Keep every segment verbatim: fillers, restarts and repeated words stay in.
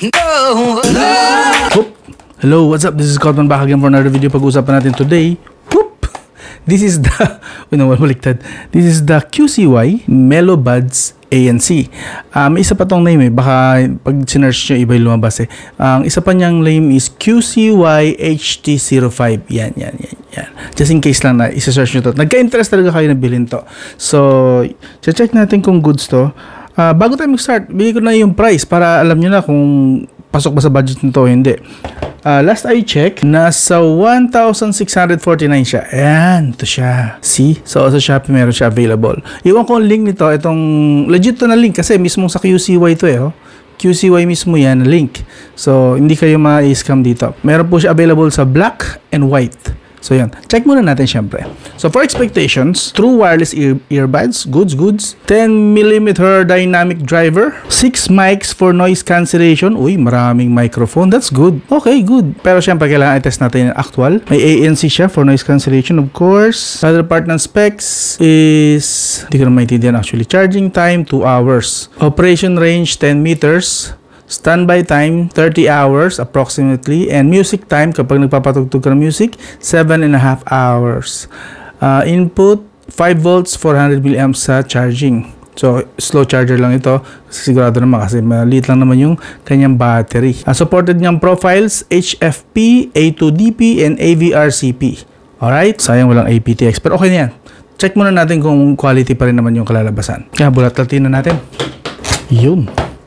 No. Whoop. Hello, what's up? This is Cotman back again for another video. Pag-uusapan natin today. Whoop. This is the Uy, no, baliktad. This is the Q C Y Melo Buds A N C. Um, isa pa tong name eh. Baka pag sinearch nyo, iba yung lumabas eh. Ang isa pa niyang name is Q C Y H T zero five. Yan, yan, yan, yan. Just in case lang na isa-search nyo to. Nagka-interest talaga kayo na bilhin to. So, check natin kung goods to. Uh, bago tayo mag-start, bigay ko na yung price para alam nyo na kung pasok ba sa budget nito o hindi. Uh, last I check, nasa one thousand six hundred forty-nine siya. Ayan, ito siya. See? So, sa Shopee meron siya available. Iwan ko ang link nito. Itong, legit to na link kasi mismo sa Q C Y to eh. Oh. Q C Y mismo yan, link. So, hindi kayo ma-scam dito. Meron po siya available sa black and white. So, yan. Check muna natin syempre. So, for expectations, true wireless ear earbuds, goods, goods. ten millimeter dynamic driver. six mics for noise cancellation. Uy, maraming microphone. That's good. Okay, good. Pero syempre, kailangan i-test natin yung actual. May A N C siya for noise cancellation, of course. Other part ng specs is, hindi ko na maintindihan actually. Charging time, two hours. Operation range, ten meters. Standby time, thirty hours approximately. And music time, kapag nagpapatugtog ka ng music, seven and a half hours. Uh, input, five volts, four hundred milliamps sa charging. So, slow charger lang ito. Sigurado naman kasi maliit lang naman yung kanyang battery. Uh, supported niyang profiles, H F P, A two D P, and A V R C P. Alright? Sayang walang A P T X. Pero okay na yan. Check muna natin kung quality pa rin naman yung kalalabasan. Kaya bulat-latin na natin. Yun.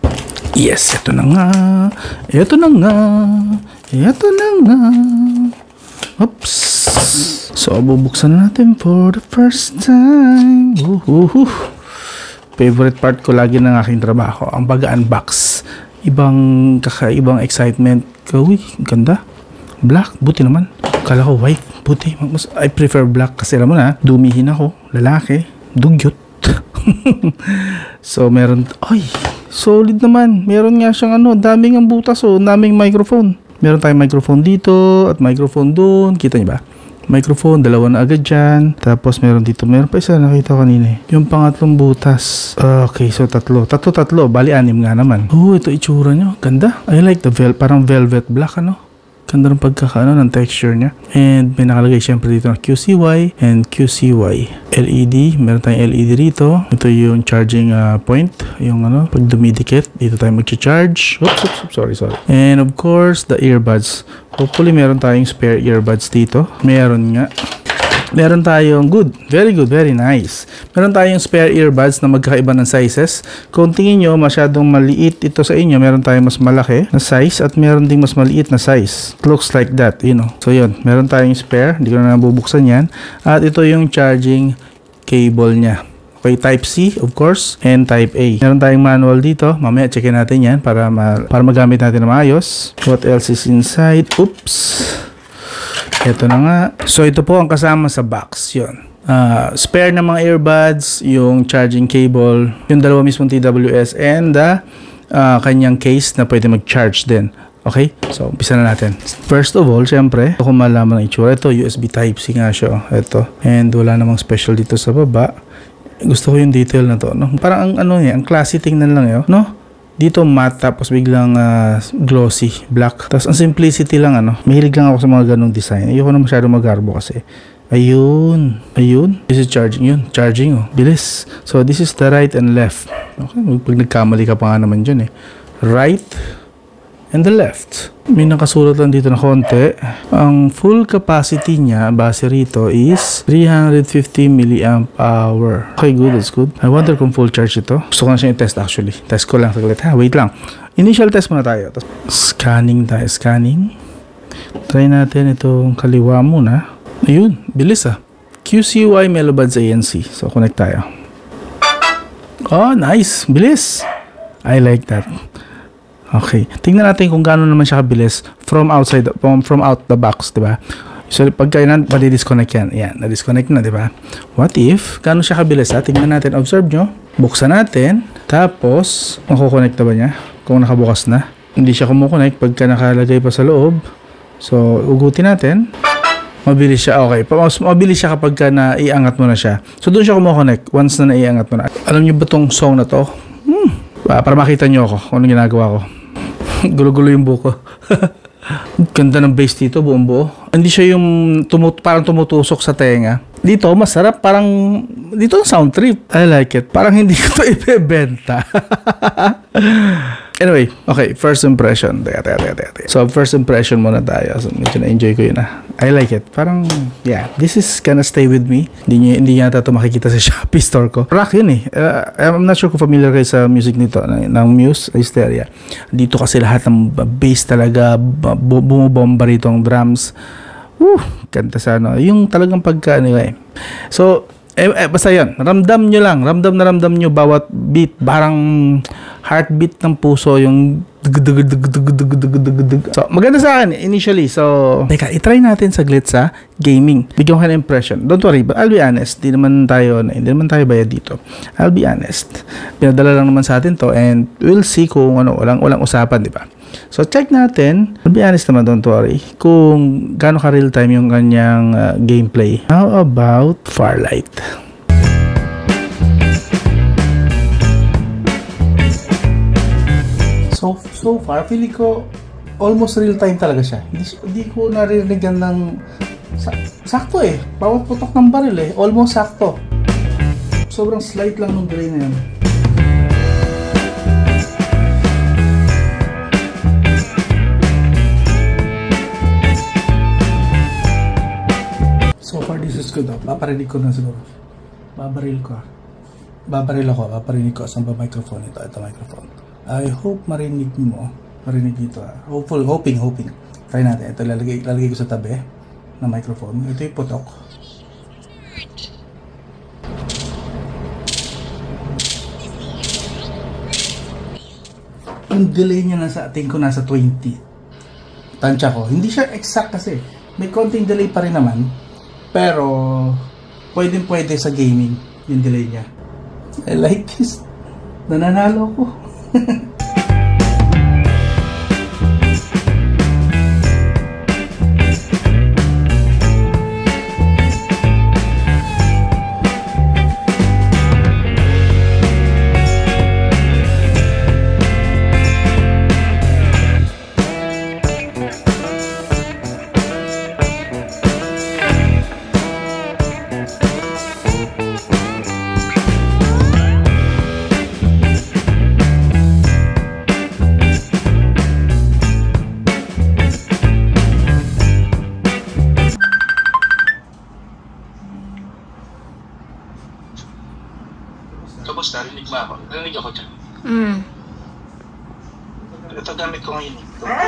Yes, ito na nga. Ito na nga. Ito na nga. Oops. So, bubuksan natin for the first time. Uhuhu. Favorite part ko lagi ng aking trabaho, ang pag-unbox. Ibang kakaibang excitement. Uy, ganda. Black, buti naman. Kala ko white, buti. I prefer black kasi alam mo na, dumihin ako. Lalaki, dugyot. So, meron, ay, solid naman. Meron nga siyang ano, daming ang butas o, oh, daming microphone. Meron tayong microphone dito at microphone doon. Kita niyo ba? Microphone, dalawa na agad dyan. Tapos meron dito, meron pa isa nakita kanina eh. Yung pangatlong butas. Okay, so tatlo. Tatlo, tatlo. Bali, anim nga naman. Oh, ito itsura nyo. Ganda. I like the vel, parang velvet black ano. Ganda ng pagkakaano ng texture niya. And may nakalagay syempre dito na Q C Y and Q C Y. L E D, meron tayong L E D rito. Ito yung charging uh, point. Yung ano, pag dumidikit, dito tayo mag-charge. Oops, oops, oops, sorry, sorry. And of course, the earbuds. Hopefully, meron tayong spare earbuds dito. Meron nga. Meron tayong good, very good, very nice. Meron tayong spare earbuds na magkakaiba ng sizes. Kung tingin nyo masyadong maliit ito sa inyo, meron tayong mas malaki na size at meron ding mas maliit na size. It looks like that, you know. So yun, meron tayong spare, hindi ko na nabubuksan yan. At ito yung charging cable niya. Okay, Type C, of course, and Type A. Meron tayong manual dito. Mamaya checkin natin yan para, ma para magamit natin na maayos. What else is inside? Oops. Ito na nga. So, ito po ang kasama sa box. Yun. Uh, spare na mga earbuds, yung charging cable, yung dalawa mismong T W S, and the uh, kanyang case na pwede mag-charge din. Okay? So, umpisa na natin. First of all, syempre, kung malaman ang itsura, ito, U S B Type C nga siya. Ito. And wala namang special dito sa baba. Gusto ko yung detail na to. No? Parang ang ano eh, ang classy tingnan lang yun. No? Dito matte tapos biglang uh, glossy black. Tapos ang simplicity lang ano. Mahilig lang ako sa mga ganung design. Ayoko na masyado magarbo kasi. Ayun. Ayun. This is charging yun. Charging oh. Bilis. So this is the right and left. Okay. Pag nagkamali ka pa nga naman dyan eh. Right and the left. May nakasulat lang dito na konti. Ang full capacity niya, base rito, is three hundred fifty milliamp hour. Okay, good. That's good. I wonder kung full charge ito. Gusto ko na siya i-test actually. Test ko lang saglit ha. Wait lang. Initial test muna tayo. Scanning tayo. Scanning. Try natin itong kaliwa muna. Ayun. Bilis ah. Q C Y Melo Buds A N C. So, connect tayo. Oh, nice. Bilis. I like that. Okay. Tingnan natin kung gaano naman siya kabilis from outside, from, from out the box, diba? So, pagka yan, madi-disconnect yan. Yan, na-disconnect na, diba? What if, gaano siya kabilis, ha? Tingnan natin, observe nyo. Buksan natin. Tapos, makukonect na ba niya? Kung nakabukas na. Hindi siya kumukonect pagka nakalagay pa sa loob. So, ugutin natin. Mabilis siya. Okay. Mas mabilis siya kapag ka naiangat mo na siya. So, doon siya kumukonect once na naiangat mo na. Alam nyo ba tong song na to? Hmm. Para makita nyo ako kung anong ginagawa ko. Gulo-gulo yung buko. Ganda ng bass dito, buong buo. Hindi siya yung tumut parang tumutusok sa tenga. Dito, masarap. Parang, dito ang sound trip. I like it. Parang hindi ko ito ibebenta. Anyway, okay, first impression. Teka, teka, teka, teka. So, first impression muna tayo. So, medyo na-enjoy ko yun ah. I like it. Parang, yeah, this is gonna stay with me. Hindi niya, hindi niya ito makikita sa Shopee store ko. Rock yun eh. Uh, I'm not sure kung familiar kayo sa music nito, ng, ng Muse, Hysteria. Dito kasi lahat ng bass talaga, bu bumubomba rito ang drums. Woo, kanta sa ano. Yung talagang pagka, anyway. So, Eh, eh, basta yan, ramdam nyo lang, ramdam na ramdam nyo bawat beat, parang heartbeat ng puso, yung so, maganda sa akin initially. So, teka, itry natin saglit sa gaming. Bigyan ko kayo ng impression. Don't worry, but I'll be honest, di naman tayo, hindi naman tayo bayad dito. I'll be honest. Pinadala lang naman sa atin to and we'll see kung ano, walang, walang usapan, di ba? So, check natin. I'll be honest naman, don't worry, kung gaano ka real time yung kanyang uh, gameplay. How about Farlight? So, so far, feeling ko almost real time talaga siya. Hindi, hindi ko naririgan ng sa, sakto eh. Bawat putok ng baril eh. Almost sakto. Sobrang slight lang ng delay na yun. So far, this is good. Oh. Paparinig ko na siguro. Babaril ko. Babaril ako. Paparinig ko. Saan ba microphone ito? Ito microphone. I hope marinig mo. Marinig dito. Ah. Hopeful, hoping, hoping. Try natin. Ito lalagay, lalagay ko sa tabi na microphone. Ito yung putok. Yung delay niya nasa ating ko nasa twenty. Tansya ko. Hindi siya exact kasi. May konting delay pa rin naman. Pero pwedeng pwede sa gaming yung delay niya. I like this. Nananalo ko. Tapos narinig mo ako. Narinig ako dyan. Mm. Ito gamit ko ngayon. Ito,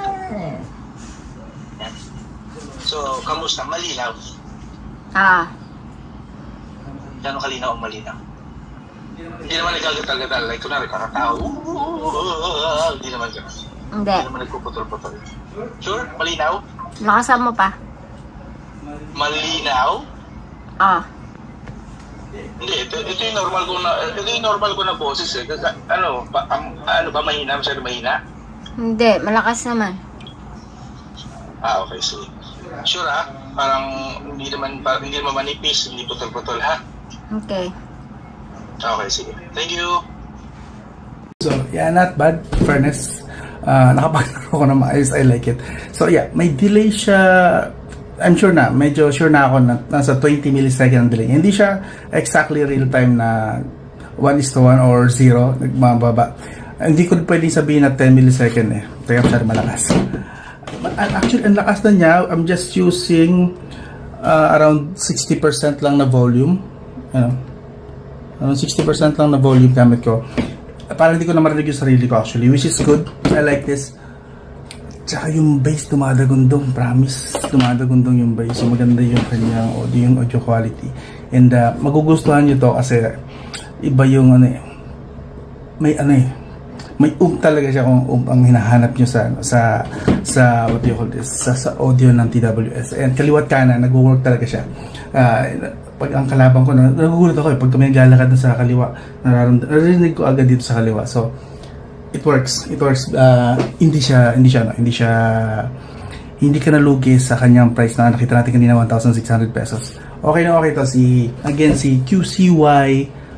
so, kamusta? Malinaw? Ah. Gano'ng kalinaw ang malinaw? Hindi naman nagagatal-gatal. Like, kunwari, kakatao. Hindi naman gano'n. Hindi. Hindi naman nagpuputol-putol. Sure? Malinaw? Lakasan mo pa. Malinaw? Ah. Hindi, ito, ito yung normal ko na, ito yung normal ko na boses eh. Ano, ba, um, ano ba mahina? Masyado mahina? Hindi, malakas naman. Ah, okay, sige. Sure ha? Parang hindi naman, parang hindi naman manipis, hindi putol-putol ha? Okay. Okay, sige. Thank you. So, yeah, not bad. Fairness. Uh, nakapaglaro ko na maayos. I like it. So, yeah, may delay siya. I'm sure na, medyo sure na ako na nasa twenty millisecond ang delay. Hindi siya exactly real time na one is to one or zero, nagmababa. Hindi ko pwedeng sabihin na ten millisecond eh. Kaya masyado malakas. Actually, ang lakas na niya, I'm just using uh, around sixty percent lang na volume. Ano? Around sixty percent lang na volume gamit ko. Parang hindi ko na marinig yung sarili ko actually, which is good. I like this. Tsaka yung bass dumadagundong, promise, dumadagundong yung bass. So maganda yung kanyang audio, yung audio quality. And uh, magugustuhan nyo to kasi iba yung ano eh, may ano eh, may um talaga siya kung um ang hinahanap nyo sa, sa, sa, what do you call this, sa, sa audio ng T W S. And kaliwat kanan, nag-work talaga siya. Uh, pag ang kalaban ko, nagugulat ako eh, pag kami naglalakad na sa kaliwa, narinig ko agad dito sa kaliwa. So, it works. It works. Uh, hindi siya, hindi siya, no? hindi siya, hindi ka nalugi sa kanyang price na nakita natin kanina one thousand six hundred pesos. Okay na okay to si, again, si Q C Y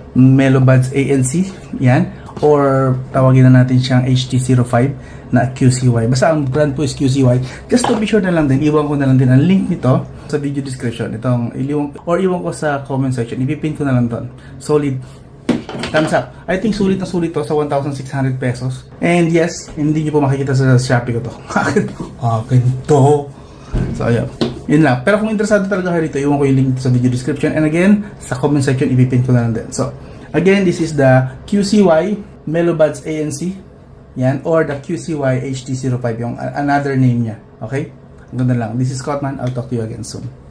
Melobuds A N C, yan, or tawagin na natin siyang H T zero five na Q C Y. Basta ang brand po is Q C Y. Just to be sure na lang din, iwan ko na lang din ang link nito sa video description. Itong iliwan, or iwan ko sa comment section. Ipipin ko na lang doon. Solid. Thumbs up. I think sulit na sulit to sa one thousand six hundred pesos. And yes, hindi nyo po makikita sa Shopee ko to. Akin, akin to. So, ayan. Yun lang. Pero kung interesado talaga kayo rito, iwan ko yung link sa video description. And again, sa comment section, ipipin ko na lang din. So, again, this is the Q C Y Melobuds A N C. Yan. Or the Q C Y H T zero five. Yung another name niya. Okay? Ang ganda lang. This is Cotman. I'll talk to you again soon.